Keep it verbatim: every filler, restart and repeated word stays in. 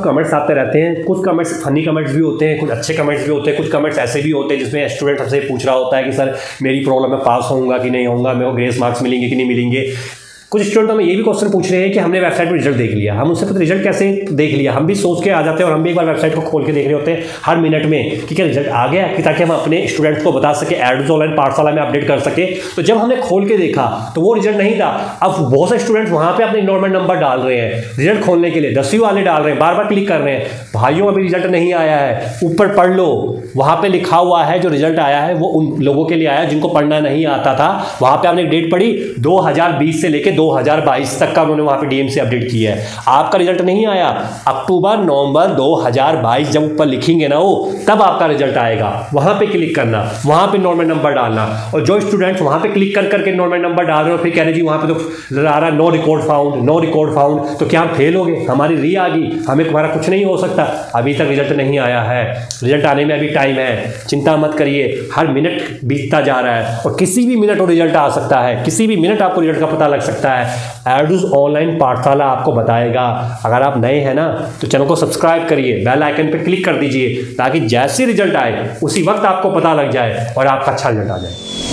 Comments आते रहते हैं, कुछ कमेंट्स फनी कमेंट्स भी होते हैं, कुछ अच्छे कमेंट्स भी होते हैं, कुछ कमेंट्स ऐसे भी होते हैं जिसमें स्टूडेंट हमसे पूछ रहा होता है कि सर मेरी प्रॉब्लम है, पास होऊंगा कि नहीं होऊंगा, मेरे को ग्रेस मार्क्स मिलेंगे कि नहीं मिलेंगे। कुछ स्टूडेंट हमें ये भी क्वेश्चन पूछ रहे हैं कि हमने वेबसाइट पर रिजल्ट देख लिया, हम उससे पता रिजल्ट कैसे देख लिया, हम भी सोच के आ जाते हैं और हम भी एक बार वेबसाइट को खोल के देख रहे होते हैं हर मिनट में कि क्या रिजल्ट आ गया, कि ताकि हम अपने स्टूडेंट्स को बता सके, एडूज ऑनलाइन पाठशाला में अपडेट कर सके। तो जब हमने खोल के देखा तो वो रिजल्ट नहीं था। अब बहुत से स्टूडेंट्स वहाँ पर अपने इनरोलमेंट नंबर डाल रहे हैं रिजल्ट खोलने के लिए, दसवीं वाले डाल रहे हैं, बार बार क्लिक कर रहे हैं, भाइयों अभी रिजल्ट नहीं आया है, ऊपर पढ़ लो, वहाँ पे लिखा हुआ है जो रिजल्ट आया है वो उन लोगों के लिए आया जिनको पढ़ना नहीं आता था। वहाँ पे आपने एक डेट पढ़ी दो हज़ार बीस से लेके दो हज़ार बाईस तक का उन्होंने वहाँ पे डीएम से अपडेट किया है। आपका रिजल्ट नहीं आया, अक्टूबर नवंबर दो हज़ार बाईस जब ऊपर लिखेंगे ना वो, तब आपका रिजल्ट आएगा। वहाँ पे क्लिक करना, वहाँ पे नॉर्मल नंबर डालना। और जो स्टूडेंट्स वहाँ पे क्लिक कर करके नॉर्मल नंबर डाल रहे हो, फिर कह रहे जी वहाँ पे तो आ रहा no record found, no record found, तो क्या हम फेल हो गए, हमारी री आ गई, हमें तुम्हारा कुछ नहीं हो सकता। अभी तक रिजल्ट नहीं आया है, रिजल्ट आने में अभी टाइम है, चिंता मत करिए। हर मिनट बीतता जा रहा है और किसी भी मिनट वो रिजल्ट आ सकता है, किसी भी मिनट आपको रिजल्ट का पता लग सकता है। एडूज ऑनलाइन पाठशाला आपको बताएगा। अगर आप नए हैं ना तो चैनल को सब्सक्राइब करिए, बेल आइकन पर क्लिक कर दीजिए ताकि जैसे रिजल्ट आए उसी वक्त आपको पता लग जाए और आपका अच्छा रिजल्ट आ जाए।